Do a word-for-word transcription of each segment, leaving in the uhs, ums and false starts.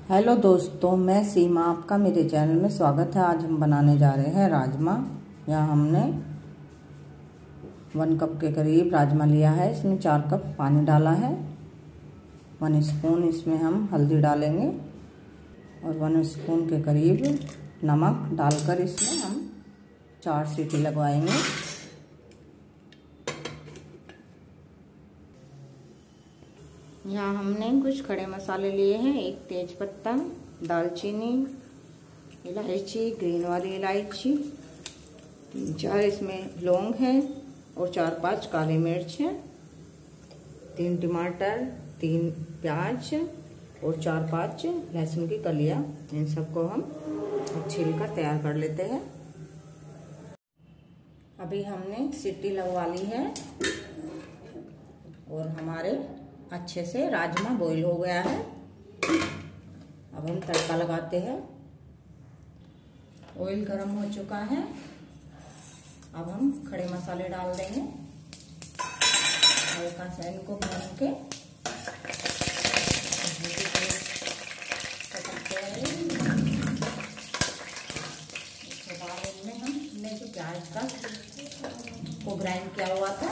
Hello दोस्तों, मैं सीमा, आपका मेरे चैनल में स्वागत है। आज हम बनाने जा रहे हैं राजमा। यहाँ हमने वन कप के करीब राजमा लिया है। इसमें चार कप पानी डाला है। वन स्पून इसमें हम हल्दी डालेंगे और वन स्पून के करीब नमक डालकर इसमें हम चार सीटी लगवाएंगे। यहाँ हमने कुछ खड़े मसाले लिए हैं। एक तेज पत्ता, दालचीनी, इलायची, ग्रीन वाली इलायची, तीन चार इसमें लौंग है और चार पांच काली मिर्च है, तीन टमाटर, तीन प्याज और चार पांच लहसुन की कलियां। इन सबको हम छील कर तैयार कर लेते हैं। अभी हमने सीटी लगवा ली है और हमारे अच्छे से राजमा बॉईल हो गया है। अब हम तड़का लगाते हैं। ऑयल गरम हो चुका है। अब हम खड़े मसाले डाल देंगे। हल्का सा इनको भून के इसके बाद इनमें हमने जो प्याज का को ग्राइंड किया हुआ था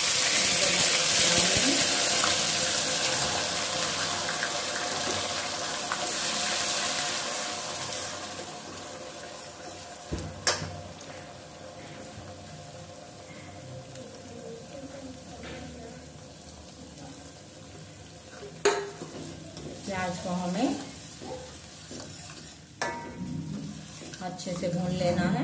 प्याज को हमें अच्छे से भून लेना है।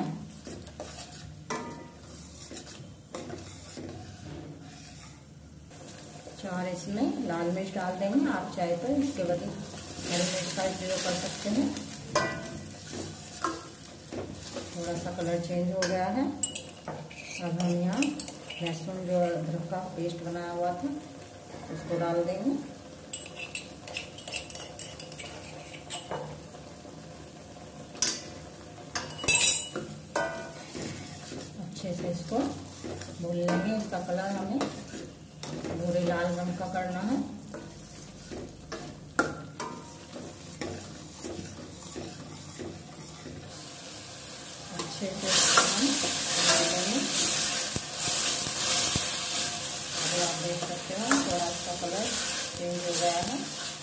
चार इसमें लाल मिर्च डाल देंगे। आप चाहे तो इसके बदले हरी मिर्च का उपयोग कर सकते हैं। थोड़ा सा कलर चेंज हो गया है। अब हम यहाँ लहसुन जो अदरक का पेस्ट बनाया हुआ था उसको डाल देंगे। अच्छे से इसको भून लेंगे। इसका कलर हमें भूरे लाल रंग का करना है। अच्छे से इसको हम भून लेंगे। अभी आप देख सकते हो थोड़ा इसका कलर चेंज हो गया है।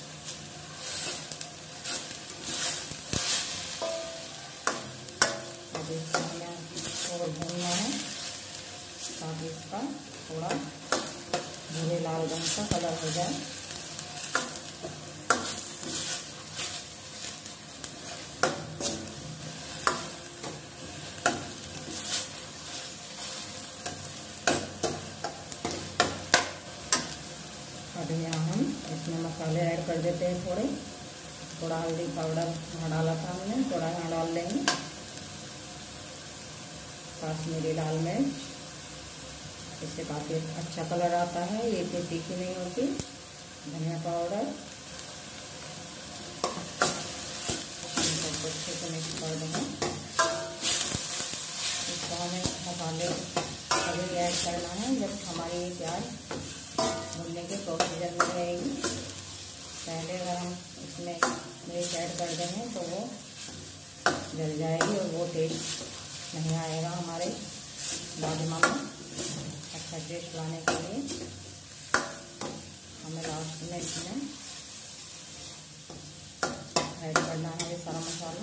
अब इसको हमें और भूनना है ताकि इसका थोड़ा भूरे लाल रंग का कलर हो जाए। अब यहाँ हम इसमें मसाले ऐड कर देते हैं। थोड़े थोड़ा हल्दी पाउडर यहाँ डाला था हमने, थोड़ा यहाँ डाल लेंगे। कश्मीरी लाल मिर्च, इससे काफ़ी अच्छा कलर आता है। ये इतनी तीखी नहीं होती। धनिया पाउडर, अच्छे से मिक्स कर देंगे। इसको हमें मसाले अभी ऐड करना है जब हमारी प्याज भूनने के प्रोसीजर में रहेगी। पहले अगर हम इसमें मिर्च ऐड कर देंगे तो वो जल जाएगी और वो टेस्ट नहीं आएगा हमारे राजमा में। अच्छा टेस्ट लाने के लिए हमें लास्ट में इसमें ऐड करना है ये सारा मसाला।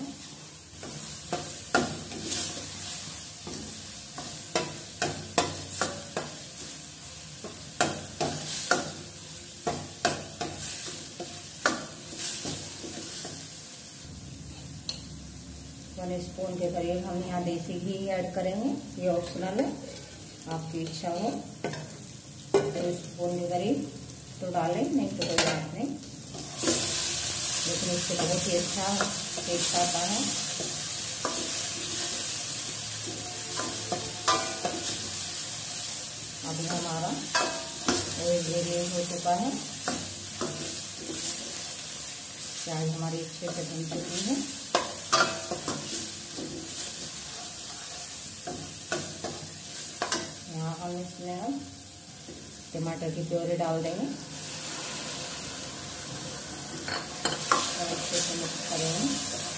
वन स्पून के करीब हम यहाँ देसी घी ऐड करेंगे। ये ऑप्शनल है, आपकी इच्छा हो तो स्पून के करीब तो डालें, नहीं तो कोई बात नहीं। लेकिन इससे बहुत ही अच्छा टेस्ट आता है। अभी हमारा ऑयल ग्रेडियंट हो चुका है। प्याज हमारी अच्छे से भून चुकी है। यहाँ हम इसमें हम टमाटर की प्योरी डाल देंगे और अच्छे से मिक्स करेंगे।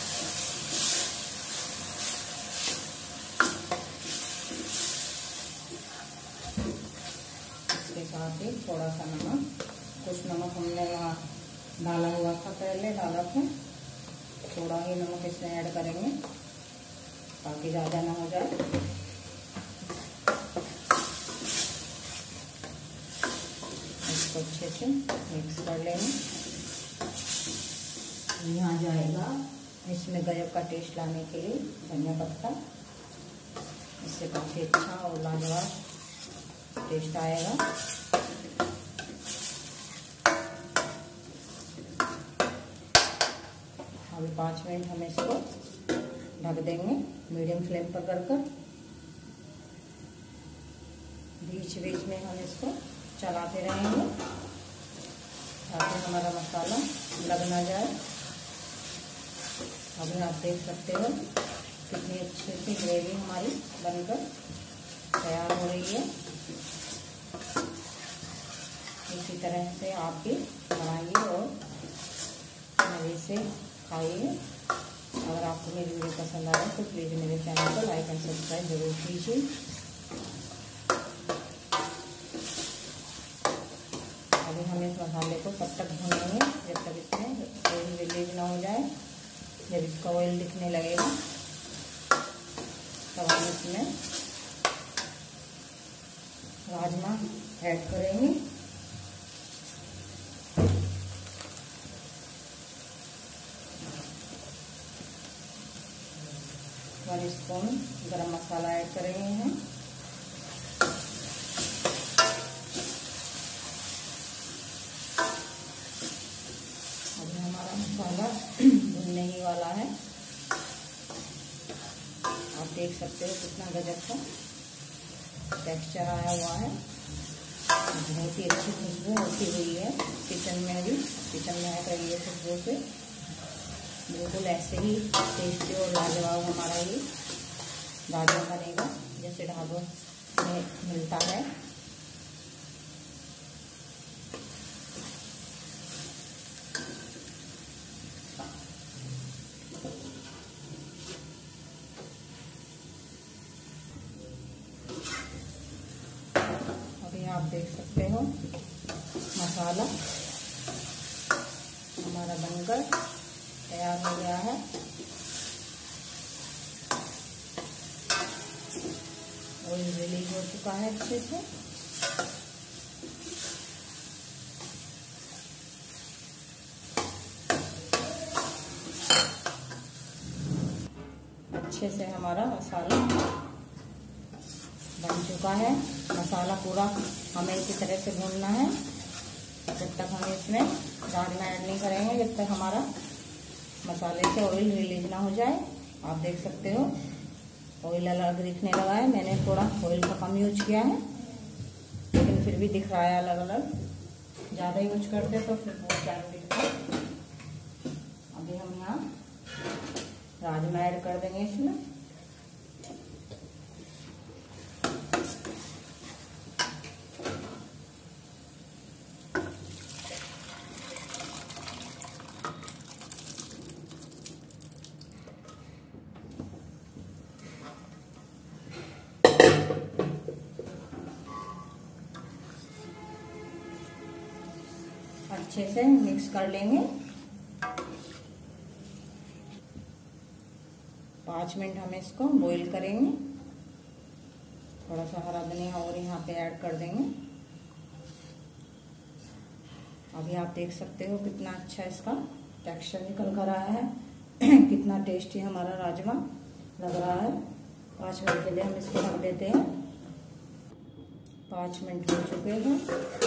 इसके साथ ही थोड़ा सा नमक, कुछ नमक हमने वहाँ डाला हुआ था, पहले डाला था, थोड़ा ही नमक इसमें ऐड करेंगे ताकि ज़्यादा ना हो जाए। इसको अच्छे से मिक्स कर लेंगे। यहाँ जाएगा इसमें गजब का टेस्ट लाने के लिए धनिया पत्ता, इससे काफ़ी अच्छा और लाजवाब टेस्ट आएगा। अभी पाँच मिनट हम इसको ढक देंगे मीडियम फ्लेम पर कर कर। बीच बीच में हम इसको चलाते रहेंगे ताकि हमारा मसाला लग ना जाए। अभी आप देख सकते हो कितनी अच्छे से ग्रेवी हमारी बनकर तैयार हो रही है। इसी तरह से आप भी बनाइए और मज़े से खाइए। अगर आपको मेरी वीडियो पसंद आए तो प्लीज़ मेरे चैनल को लाइक एंड सब्सक्राइब जरूर कीजिए। अभी हम इस मसाले को तब तक भूनेंगे जब तक इसमें ऑयल रिलीज ना हो जाए। जब इसका ऑयल दिखने लगेगा तब हम इसमें राजमा ऐड करेंगे। One spoon garam masala add कर रहे हैं। अभी हमारा मसाला भुनने ही वाला है। आप देख सकते हो कितना गजब का टेक्सचर आया हुआ है। बहुत ही अच्छी खुशबू होती हुई है किचन में, भी किचन में आ रही है खुशबू से। बिल्कुल ऐसे ही टेस्टी और लाजवाब हमारा ये राजमा बनेगा जैसे ढाबों में मिलता है। अभी आप देख सकते हो मसाला हमारा बनकर तैयार हो गया है। ऑयल रिलीज हो चुका है अच्छे से। अच्छे से हमारा मसाला बन चुका है। मसाला पूरा हमें इसी तरह से भूनना है जब तक हम इसमें राजमा ऐड नहीं करेंगे, जब तक हमारा मसाले से ऑयल रिलीज ना हो जाए। आप देख सकते हो ऑयल अलग दिखने लगा है। मैंने थोड़ा ऑयल का कम यूज किया है लेकिन फिर भी दिख रहा है अलग अलग। ज़्यादा यूज करते तो फिर बहुत ज़्यादा दिखता। अभी हम यहाँ राजमा ऐड कर देंगे इसमें। अच्छे से मिक्स कर लेंगे। पाँच मिनट हम इसको बॉईल करेंगे। थोड़ा सा हरा धनिया और यहाँ पे ऐड कर देंगे। अभी आप देख सकते हो कितना अच्छा इसका टेक्सचर निकल कर आया है। कितना टेस्टी हमारा राजमा लग रहा है। पाँच मिनट के लिए हम इसको रख देते हैं। पाँच मिनट हो चुके हैं।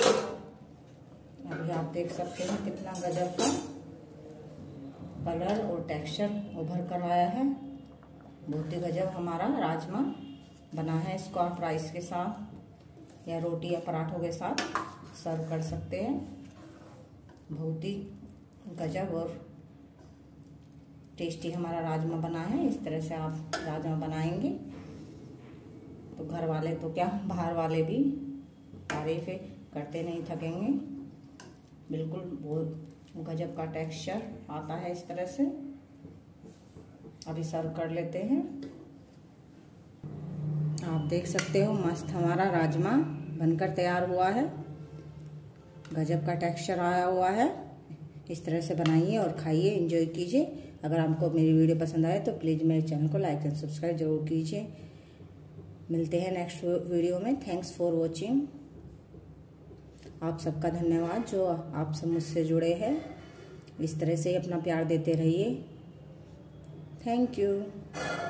अभी आप देख सकते हैं कितना गजब का कलर और टेक्सचर उभर कर आया है। बहुत ही गजब हमारा राजमा बना है। इसको आप राइस के साथ या रोटी या पराठों के साथ सर्व कर सकते हैं। बहुत ही गजब और टेस्टी हमारा राजमा बना है। इस तरह से आप राजमा बनाएंगे तो घर वाले तो क्या, बाहर वाले भी तारीफें करते नहीं थकेंगे। बिल्कुल बहुत गजब का टेक्सचर आता है इस तरह से। अभी सर्व कर लेते हैं। आप देख सकते हो मस्त हमारा राजमा बनकर तैयार हुआ है। गजब का टेक्सचर आया हुआ है। इस तरह से बनाइए और खाइए, एंजॉय कीजिए। अगर आपको मेरी वीडियो पसंद आए तो प्लीज़ मेरे चैनल को लाइक एंड सब्सक्राइब जरूर कीजिए। मिलते हैं नेक्स्ट वीडियो में। Thanks for watching. आप सबका धन्यवाद जो आप सब मुझसे जुड़े हैं। इस तरह से ही अपना प्यार देते रहिए। Thank you.